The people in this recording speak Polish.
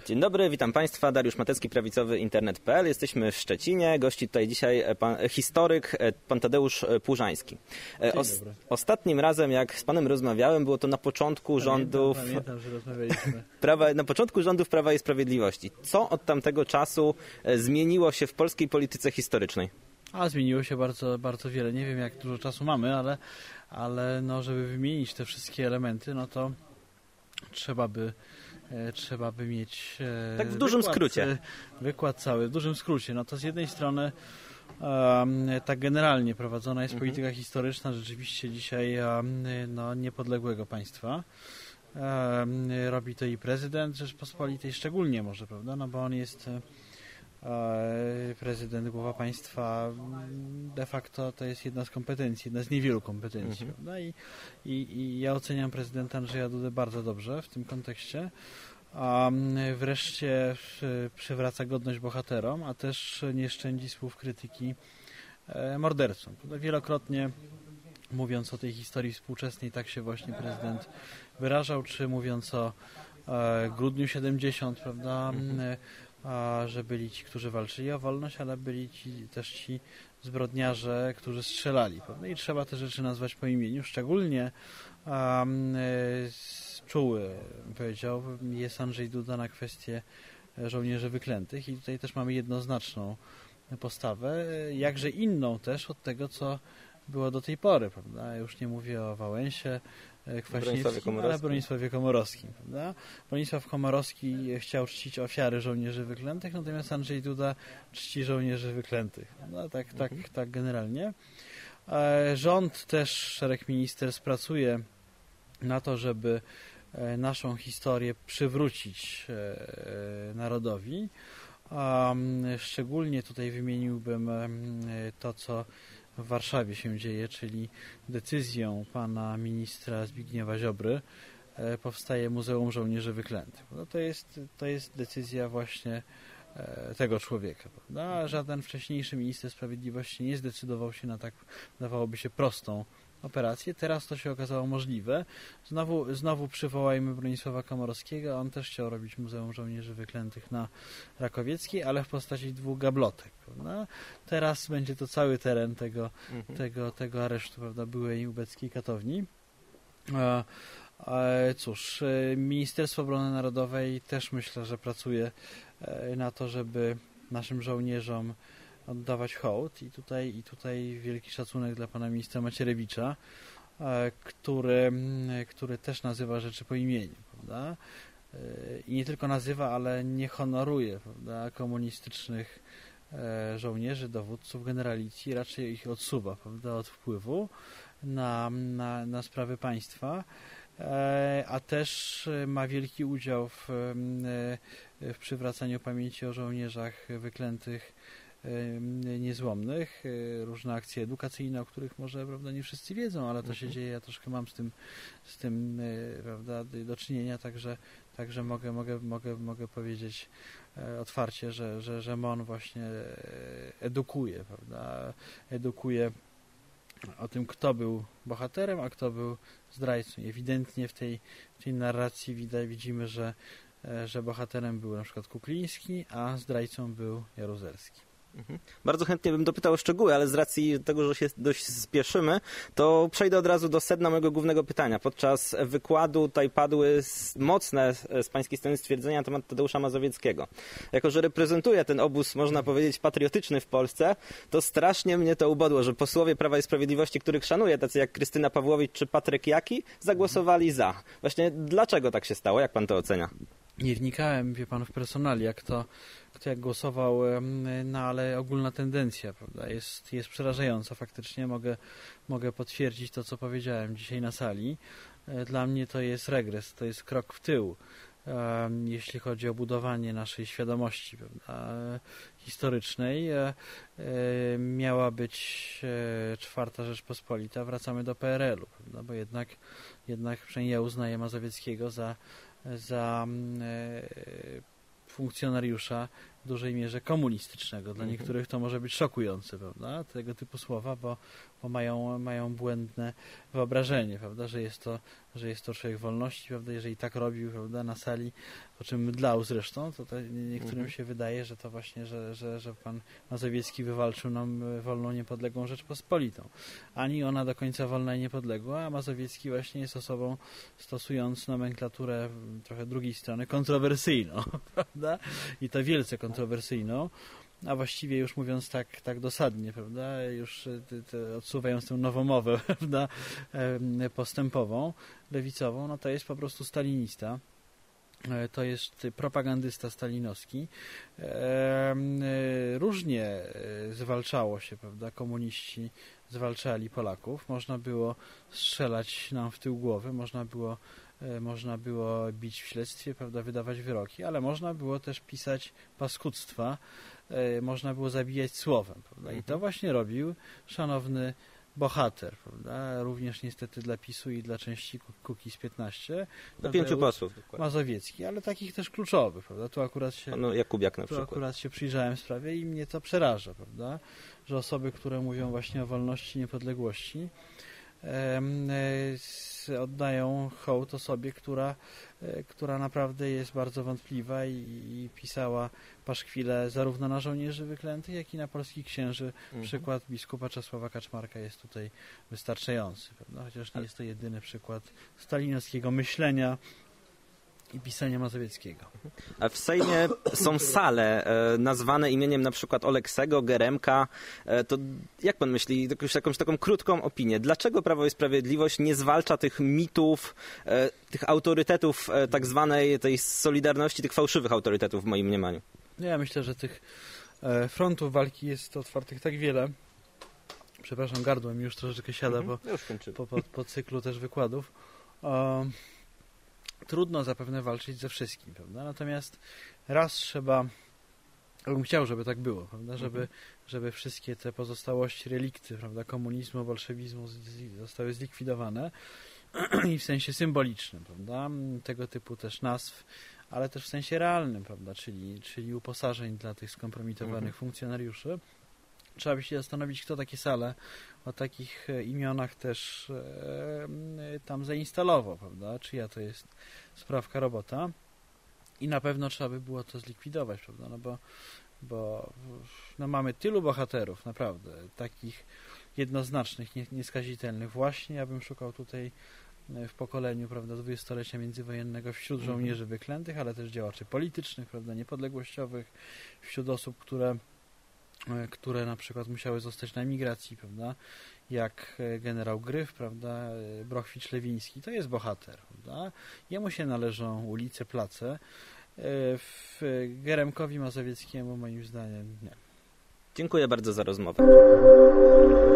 Dzień dobry, witam Państwa. Dariusz Matecki, prawicowy internet.pl. Jesteśmy w Szczecinie. Gości tutaj dzisiaj historyk, pan Tadeusz Płużański. Ostatnim razem, jak z panem rozmawiałem, było to na początku rządów... Pamiętam, że rozmawialiśmy. Na początku rządów Prawa i Sprawiedliwości. Co od tamtego czasu zmieniło się w polskiej polityce historycznej? Zmieniło się bardzo, bardzo wiele. Nie wiem, jak dużo czasu mamy, ale no, żeby wymienić te wszystkie elementy, no to trzeba by mieć tak w dużym skrócie. Wykład cały, w dużym skrócie. No to z jednej strony tak generalnie prowadzona jest polityka historyczna rzeczywiście dzisiaj niepodległego państwa. Robi to i prezydent Rzeczpospolitej, szczególnie może, prawda? No bo on jest prezydent, głowa państwa, de facto to jest jedna z kompetencji, jedna z niewielu kompetencji. Prawda? I ja oceniam prezydenta Andrzeja Dudę bardzo dobrze w tym kontekście. Wreszcie przywraca godność bohaterom, a też nie szczędzi słów krytyki mordercom. Wielokrotnie mówiąc o tej historii współczesnej, tak się właśnie prezydent wyrażał, czy mówiąc o grudniu 70, prawda, że byli ci, którzy walczyli o wolność, ale byli też ci zbrodniarze, którzy strzelali. Prawda? I trzeba te rzeczy nazwać po imieniu. Szczególnie czuły, powiedziałbym, jest Andrzej Duda na kwestię żołnierzy wyklętych i tutaj też mamy jednoznaczną postawę, jakże inną też od tego, co było do tej pory. Prawda? Ja już nie mówię o Wałęsie, Kwaśniewskim, ale Bronisławie Komorowskim. Prawda? Bronisław Komorowski chciał czcić ofiary żołnierzy wyklętych, natomiast Andrzej Duda czci żołnierzy wyklętych. No, tak generalnie. Rząd też, szereg ministerstw pracuje na to, żeby naszą historię przywrócić narodowi. Szczególnie tutaj wymieniłbym to, co w Warszawie się dzieje, czyli decyzją pana ministra Zbigniewa Ziobry powstaje Muzeum Żołnierzy Wyklętych. No to jest decyzja właśnie tego człowieka. Prawda? Żaden wcześniejszy minister sprawiedliwości nie zdecydował się na tak, wydawałoby się, prostą operację. Teraz to się okazało możliwe. Znowu przywołajmy Bronisława Komorowskiego. On też chciał robić Muzeum Żołnierzy Wyklętych na Rakowieckiej, ale w postaci 2 gablotek. Prawda? Teraz będzie to cały teren tego aresztu, prawda, byłej ubeckiej katowni. Cóż, Ministerstwo Obrony Narodowej też myślę, że pracuje na to, żeby naszym żołnierzom oddawać hołd i tutaj wielki szacunek dla pana ministra Macierewicza, który też nazywa rzeczy po imieniu, prawda? I nie tylko nazywa, ale nie honoruje, prawda, komunistycznych żołnierzy, dowódców, generalicji, raczej ich odsuwa, prawda, od wpływu na sprawy państwa, a też ma wielki udział w przywracaniu pamięci o żołnierzach wyklętych niezłomnych, różne akcje edukacyjne, o których może, prawda, nie wszyscy wiedzą, ale to się dzieje, ja troszkę mam z tym prawda, do czynienia, także mogę powiedzieć otwarcie, że MON właśnie edukuje, prawda, edukuje o tym, kto był bohaterem, a kto był zdrajcą. I ewidentnie w tej narracji widzimy, że bohaterem był na przykład Kukliński, a zdrajcą był Jaruzelski. Bardzo chętnie bym dopytał o szczegóły, ale z racji tego, że się dość spieszymy, to przejdę od razu do sedna mojego głównego pytania. Podczas wykładu tutaj padły mocne z pańskiej strony stwierdzenia na temat Tadeusza Mazowieckiego. Jako że reprezentuję ten obóz, można powiedzieć, patriotyczny w Polsce, to strasznie mnie to ubodło, że posłowie Prawa i Sprawiedliwości, których szanuję, tacy jak Krystyna Pawłowicz czy Patryk Jaki, zagłosowali za. Właśnie dlaczego tak się stało? Jak pan to ocenia? Nie wnikałem, wie pan, w personalia, kto jak głosował, no ale ogólna tendencja, prawda, jest przerażająca faktycznie. Mogę potwierdzić to, co powiedziałem dzisiaj na sali. Dla mnie to jest regres, to jest krok w tył, jeśli chodzi o budowanie naszej świadomości, prawda, historycznej. Miała być Czwarta Rzeczpospolita, wracamy do PRL-u, prawda, bo jednak przynajmniej ja uznaję Mazowieckiego za funkcjonariusza w dużej mierze komunistycznego. Dla niektórych to może być szokujące, prawda, tego typu słowa, bo mają błędne wyobrażenie, prawda, że jest to że jest to człowiek wolności, prawda, jeżeli tak robił, prawda, na sali, o czym mdlał zresztą, to niektórym się wydaje, że to właśnie, że pan Mazowiecki wywalczył nam wolną, niepodległą Rzeczpospolitą. Ani ona do końca wolna i niepodległa, a Mazowiecki właśnie jest osobą, stosując nomenklaturę trochę drugiej strony, kontrowersyjną, prawda, i to wielce kontrowersyjną, a właściwie już mówiąc tak dosadnie, prawda, już odsuwając tę nowomowę, prawda, postępową, lewicową, no to jest po prostu stalinista. To jest propagandysta stalinowski. Różnie zwalczało się, prawda, komuniści zwalczali Polaków. Można było strzelać nam w tył głowy, można było bić w śledztwie, prawda, wydawać wyroki, ale można było też pisać paskudztwa, można było zabijać słowem, prawda? I to właśnie robił szanowny bohater, prawda? Również niestety dla PiS-u i dla części Kukiz 15. Do 5 posłów. Mazowiecki, ale takich też kluczowych, prawda? Tu akurat się, Jakubiak na przykład. Akurat się przyjrzałem sprawie i mnie to przeraża, prawda? Że osoby, które mówią właśnie o wolności, niepodległości, oddają hołd osobie, która naprawdę jest bardzo wątpliwa i pisała paszkwile zarówno na żołnierzy wyklętych, jak i na polskich księży. Przykład biskupa Czesława Kaczmarka jest tutaj wystarczający, prawda? Chociaż nie jest to jedyny przykład stalinowskiego myślenia i pisania Mazowieckiego. A w Sejmie są sale nazwane imieniem na przykład Oleksego, Geremka. To jak pan myśli, jakąś taką krótką opinię, dlaczego Prawo i Sprawiedliwość nie zwalcza tych mitów, tych autorytetów tak zwanej tej solidarności, tych fałszywych autorytetów w moim mniemaniu? Ja myślę, że tych frontów walki jest otwartych tak wiele. Przepraszam, gardło mi już troszeczkę siada po cyklu też wykładów. Trudno zapewne walczyć ze wszystkim, prawda? Natomiast raz trzeba, ja bym chciał, żeby tak było, prawda? Żeby wszystkie te pozostałości, relikty, prawda, komunizmu, bolszewizmu zostały zlikwidowane i w sensie symbolicznym, prawda? Tego typu też nazw, ale też w sensie realnym, prawda? Czyli uposażeń dla tych skompromitowanych funkcjonariuszy. Trzeba by się zastanowić, kto takie sale o takich imionach też tam zainstalował, prawda? Czyja to jest sprawka, robota. I na pewno trzeba by było to zlikwidować, prawda? No bo mamy tylu bohaterów, naprawdę, takich jednoznacznych, nieskazitelnych. Właśnie ja bym szukał tutaj w pokoleniu, prawda, dwudziestolecia międzywojennego wśród żołnierzy wyklętych, ale też działaczy politycznych, prawda, niepodległościowych, wśród osób, które na przykład musiały zostać na emigracji, prawda, jak generał Gryf, prawda, Brochwicz-Lewiński, to jest bohater, prawda, jemu się należą ulice, place, Geremkowi Mazowieckiemu moim zdaniem nie. Dziękuję bardzo za rozmowę.